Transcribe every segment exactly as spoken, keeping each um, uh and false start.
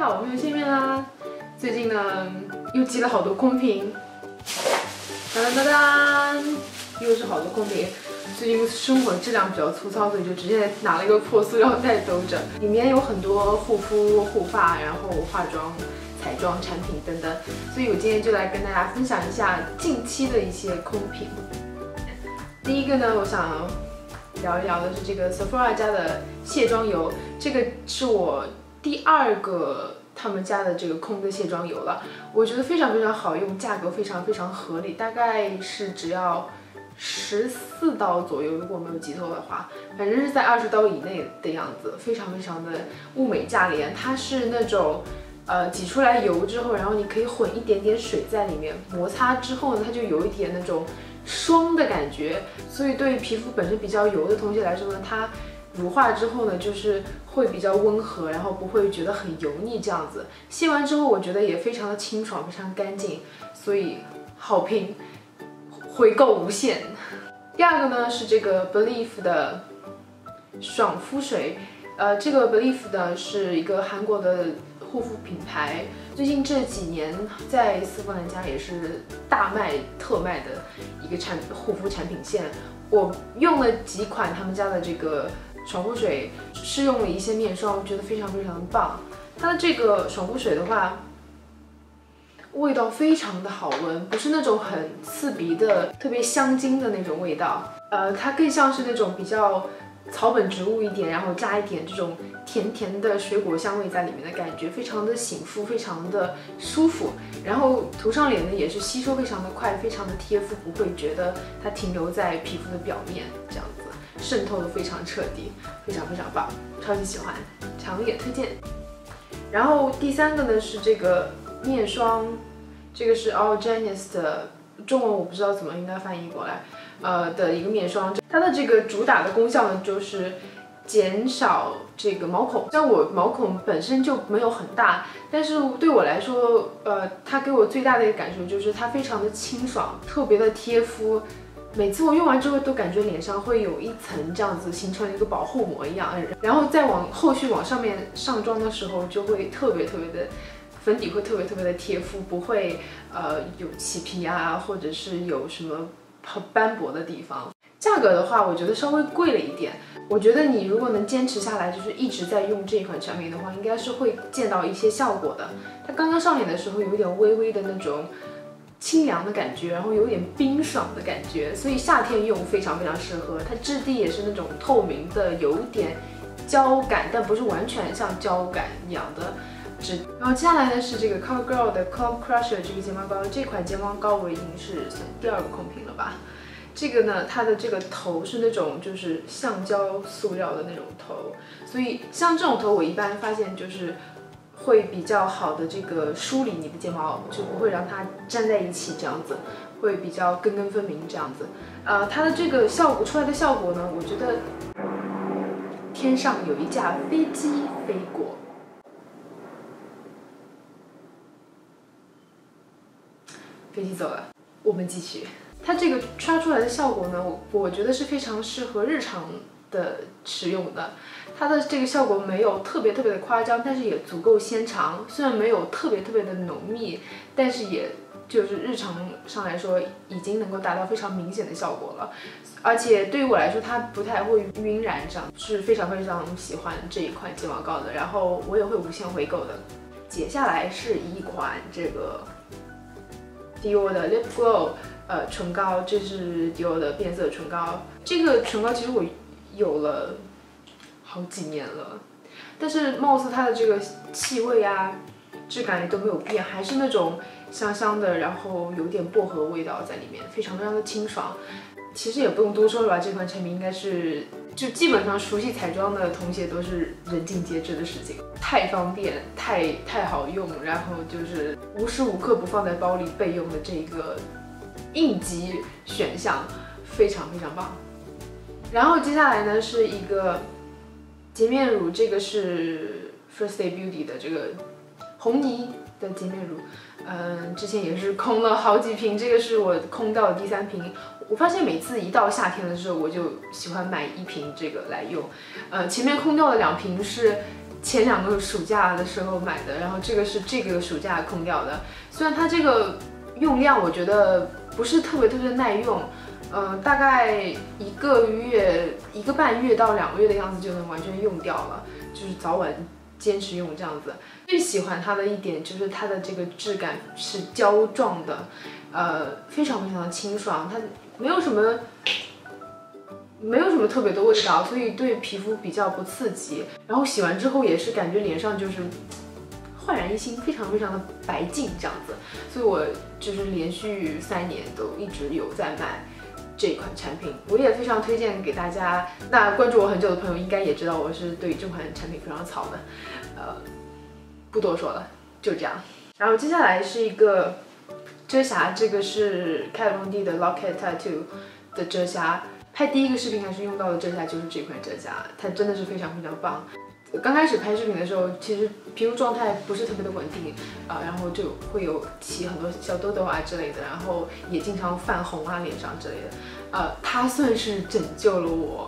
好，我们又见面啦。最近呢，又积了好多空瓶，当当当当，又是好多空瓶。最近生活质量比较粗糙，所以就直接拿了一个破塑料袋兜着，里面有很多护肤、护发，然后化妆、彩妆产品等等。所以我今天就来跟大家分享一下近期的一些空瓶。第一个呢，我想聊一聊的是这个 Sephora 家的卸妆油，这个是我第二个他们家的这个空的卸妆油了，我觉得非常非常好用，价格非常非常合理，大概是只要十四刀左右，如果没有记错的话，反正是在二十刀以内的样子，非常非常的物美价廉。它是那种呃挤出来油之后，然后你可以混一点点水在里面，摩擦之后呢，它就有一点那种霜的感觉，所以对于皮肤本身比较油的同学来说呢，它乳化之后呢，就是会比较温和，然后不会觉得很油腻这样子。卸完之后，我觉得也非常的清爽，非常干净，所以好评，回购无限。第二个呢是这个 Belif 的爽肤水，呃，这个 Belif 呢是一个韩国的护肤品牌，最近这几年在丝芙兰家也是大卖特卖的一个产护肤产品线。我用了几款他们家的这个爽肤水，试用了一些面霜，我觉得非常非常的棒。它的这个爽肤水的话，味道非常的好闻，不是那种很刺鼻的、特别香精的那种味道，呃，它更像是那种比较草本植物一点，然后加一点这种甜甜的水果香味在里面的感觉，非常的醒肤，非常的舒服。然后涂上脸呢也是吸收非常的快，非常的贴肤，不会觉得它停留在皮肤的表面，这样子渗透的非常彻底，非常非常棒，超级喜欢，强烈推荐。然后第三个呢是这个面霜，这个是 Allgenesis 的，中文我不知道怎么应该翻译过来，呃的一个面霜，它的这个主打的功效呢就是减少这个毛孔。像我毛孔本身就没有很大，但是对我来说，呃，它给我最大的一个感受就是它非常的清爽，特别的贴肤。每次我用完之后都感觉脸上会有一层这样子形成一个保护膜一样，然后再往后续往上面上妆的时候就会特别特别的，粉底会特别特别的贴肤，不会呃有起皮啊，或者是有什么很斑驳的地方。价格的话，我觉得稍微贵了一点。我觉得你如果能坚持下来，就是一直在用这一款产品的话，应该是会见到一些效果的。它刚刚上脸的时候有一点微微的那种清凉的感觉，然后有点冰爽的感觉，所以夏天用非常非常适合。它质地也是那种透明的，有点胶感，但不是完全像胶感一样的质。然后接下来呢是这个 CoverGirl 的 Curl Crusher 这个睫毛膏，这款睫毛膏我已经是算第二个空瓶了吧。这个呢，它的这个头是那种就是橡胶塑料的那种头，所以像这种头我一般发现就是会比较好的这个梳理你的睫毛，就不会让它粘在一起，这样子会比较根根分明这样子。呃，它的这个效果出来的效果呢，我觉得天上有一架飞机飞过。飞机走了，我们继续。它这个刷出来的效果呢，我我觉得是非常适合日常的使用的。它的这个效果没有特别特别的夸张，但是也足够纤长。虽然没有特别特别的浓密，但是也就是日常上来说已经能够达到非常明显的效果了。而且对于我来说，它不太会晕染，这样是非常非常喜欢这一款睫毛膏的。然后我也会无限回购的。接下来是一款这个迪奥的 Lip Glow。呃，唇膏，这是迪奥的变色唇膏。这个唇膏其实我有了好几年了，但是貌似它的这个气味啊、质感也都没有变，还是那种香香的，然后有点薄荷味道在里面，非常非常的清爽。其实也不用多说了吧，这款产品应该是就基本上熟悉彩妆的同学都是人尽皆知的事情，太方便，太太好用，然后就是无时无刻不放在包里备用的这个应急选项，非常非常棒。然后接下来呢是一个洁面乳，这个是 First Day Beauty 的这个红泥的洁面乳，嗯，之前也是空了好几瓶，这个是我空掉的第三瓶。我发现每次一到夏天的时候，我就喜欢买一瓶这个来用。呃，前面空掉的两瓶是前两个暑假的时候买的，然后这个是这个暑假空掉的。虽然它这个用量我觉得不是特别特别耐用，呃，大概一个月、一个半月到两个月的样子就能完全用掉了，就是早晚坚持用这样子。最喜欢它的一点就是它的这个质感是胶状的，呃，非常非常的清爽，它没有什么。没有什么特别的味道，所以对皮肤比较不刺激。然后洗完之后也是感觉脸上就是焕然一新，非常非常的白净这样子。所以我就是连续三年都一直有在买这款产品，我也非常推荐给大家。那关注我很久的朋友应该也知道我是对这款产品非常草的，呃，不多说了，就这样。然后接下来是一个遮瑕，这个是Kat Von D的 Locket Tattoo 的遮瑕。拍第一个视频还是用到的遮瑕就是这款遮瑕，它真的是非常非常棒。刚开始拍视频的时候，其实皮肤状态不是特别的稳定啊、呃，然后就会有起很多小痘痘啊之类的，然后也经常泛红啊脸上之类的。呃，它算是拯救了我。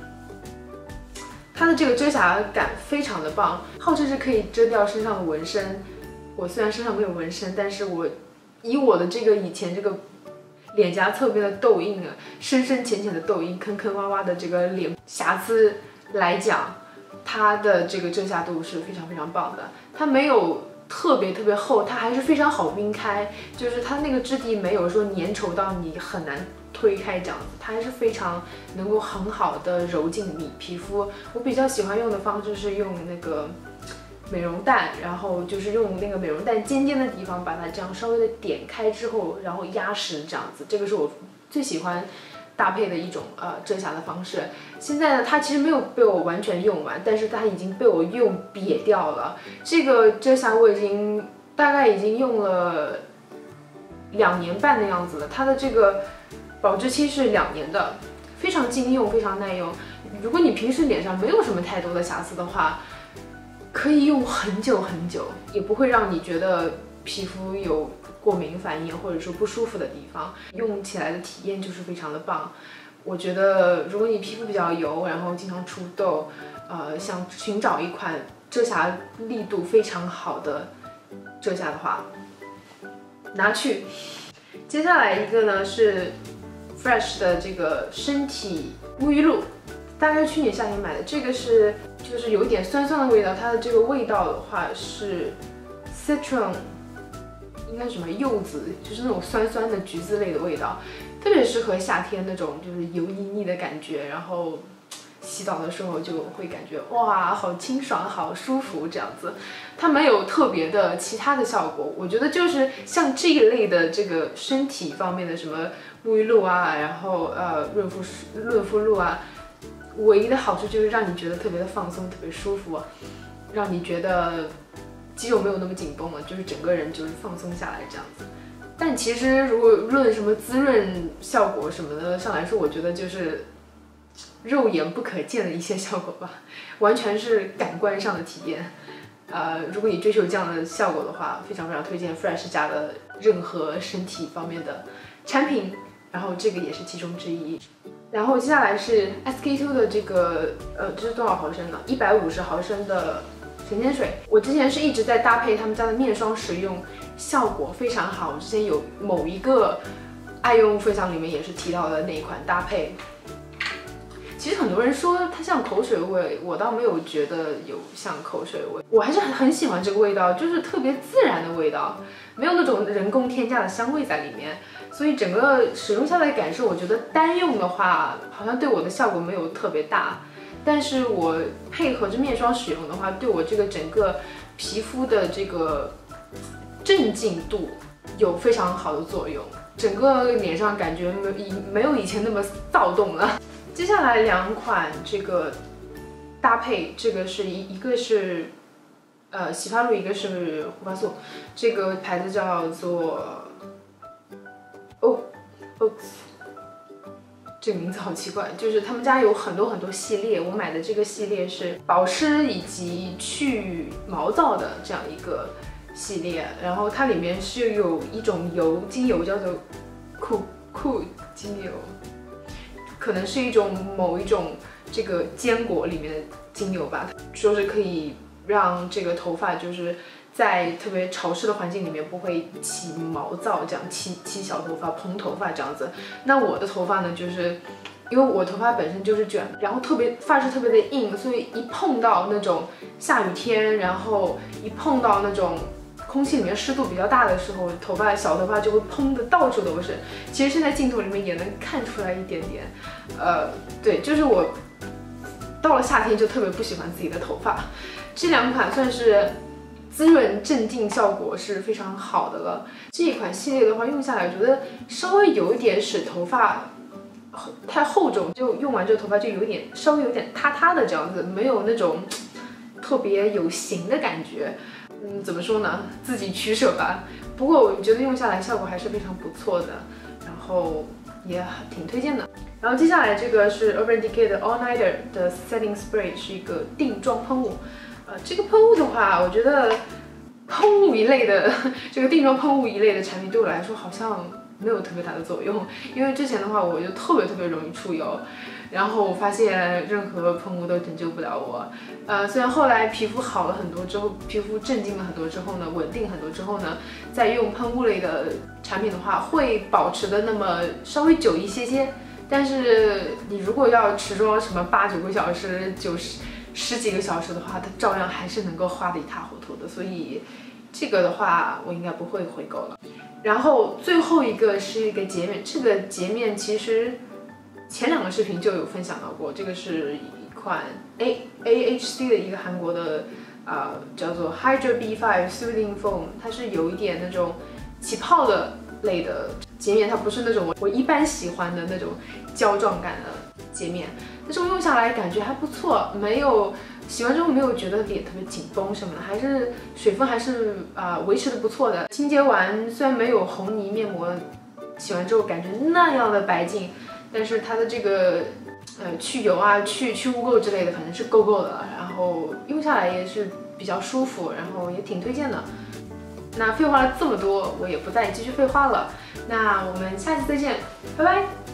它的这个遮瑕感非常的棒，号称是可以遮掉身上的纹身。我虽然身上没有纹身，但是我以我的这个以前这个。脸颊侧边的痘印啊，深深浅浅的痘印，坑坑洼洼的这个脸瑕疵来讲，它的这个遮瑕度是非常非常棒的。它没有特别特别厚，它还是非常好晕开，就是它那个质地没有说粘稠到你很难推开这样子，它还是非常能够很好的揉进你皮肤。我比较喜欢用的方式是用那个美容蛋，然后就是用那个美容蛋尖尖的地方把它这样稍微的点开之后，然后压实这样子，这个是我最喜欢搭配的一种呃遮瑕的方式。现在呢，它其实没有被我完全用完，但是它已经被我用瘪掉了。这个遮瑕我已经大概已经用了两年半的样子了，它的这个保质期是两年的，非常经用，非常耐用。如果你平时脸上没有什么太多的瑕疵的话，可以用很久很久，也不会让你觉得皮肤有过敏反应或者说不舒服的地方，用起来的体验就是非常的棒。我觉得如果你皮肤比较油，然后经常出痘，呃，想寻找一款遮瑕力度非常好的遮瑕的话，拿去。接下来一个呢是 Fresh 的这个身体沐浴露，大概去年夏天买的，这个是。就是有一点酸酸的味道，它的这个味道的话是 citron， 应该是什么柚子，就是那种酸酸的橘子类的味道，特别适合夏天那种就是油腻腻的感觉，然后洗澡的时候就会感觉哇，好清爽，好舒服这样子。它没有特别的其他的效果，我觉得就是像这一类的这个身体方面的什么沐浴露啊，然后呃润肤润肤露啊。唯一的好处就是让你觉得特别的放松，特别舒服，让你觉得肌肉没有那么紧绷了，就是整个人就是放松下来这样子。但其实如果论什么滋润效果什么的上来说，我觉得就是肉眼不可见的一些效果吧，完全是感官上的体验。呃，如果你追求这样的效果的话，非常非常推荐 Fresh 家的任何身体方面的产品，然后这个也是其中之一。然后接下来是 S K two 的这个，呃，这是多少毫升呢？一百五十毫升的神仙水。我之前是一直在搭配他们家的面霜使用，效果非常好。我之前有某一个爱用分享里面也是提到的那一款搭配。其实很多人说它像口水味，我倒没有觉得有像口水味，我还是很很喜欢这个味道，就是特别自然的味道，没有那种人工添加的香味在里面。所以整个使用下来的感受，我觉得单用的话，好像对我的效果没有特别大。但是我配合着面霜使用的话，对我这个整个皮肤的这个镇静度有非常好的作用，整个脸上感觉没没有以前那么躁动了。接下来两款这个搭配，这个是一一个是呃洗发露，一个是护发素，这个牌子叫做。哦 ，Oaks， 这个名字好奇怪，就是他们家有很多很多系列，我买的这个系列是保湿以及去毛躁的这样一个系列，然后它里面是有一种油，精油叫做酷酷精油，可能是一种某一种这个坚果里面的精油吧，说是可以让这个头发就是在特别潮湿的环境里面不会起毛躁，这样起起小头发、蓬头发这样子。那我的头发呢，就是因为我头发本身就是卷，然后特别发质特别的硬，所以一碰到那种下雨天，然后一碰到那种空气里面湿度比较大的时候，头发小头发就会蓬的到处都是。其实现在镜头里面也能看出来一点点，呃，对，就是我到了夏天就特别不喜欢自己的头发。这两款算是滋润镇静效果是非常好的了。这一款系列的话用下来，我觉得稍微有一点使头发太厚重，就用完这个头发就有点稍微有点塌塌的这样子，没有那种特别有型的感觉。嗯，怎么说呢？自己取舍吧。不过我觉得用下来效果还是非常不错的，然后也挺推荐的。然后接下来这个是 Urban Decay 的 All Nighter 的 Setting Spray， 是一个定妆喷雾。呃，这个喷雾的话，我觉得喷雾一类的这个定妆喷雾一类的产品对我来说好像没有特别大的作用，因为之前的话我就特别特别容易出油，然后我发现任何喷雾都拯救不了我。呃，虽然后来皮肤好了很多之后，皮肤镇静了很多之后呢，稳定很多之后呢，再用喷雾类的产品的话，会保持的那么稍微久一些些。但是你如果要持妆什么八九个小时、九十十几个小时的话，它照样还是能够花得一塌糊涂的。所以这个的话，我应该不会回购了。然后最后一个是一个洁面，这个洁面其实前两个视频就有分享到过，这个是一款 A A H C 的一个韩国的啊、呃、叫做 Hydra B 五 Soothing Foam， 它是有一点那种起泡的类的洁面，它不是那种我一般喜欢的那种胶状感的洁面，但是我用下来感觉还不错，没有洗完之后没有觉得脸特别紧绷什么的，还是水分还是啊、呃、维持的不错的。清洁完虽然没有红泥面膜洗完之后感觉那样的白净，但是它的这个呃去油啊、去去污垢之类的，反正是够够的。然后用下来也是比较舒服，然后也挺推荐的。那废话了这么多，我也不再继续废话了。那我们下期再见，拜拜。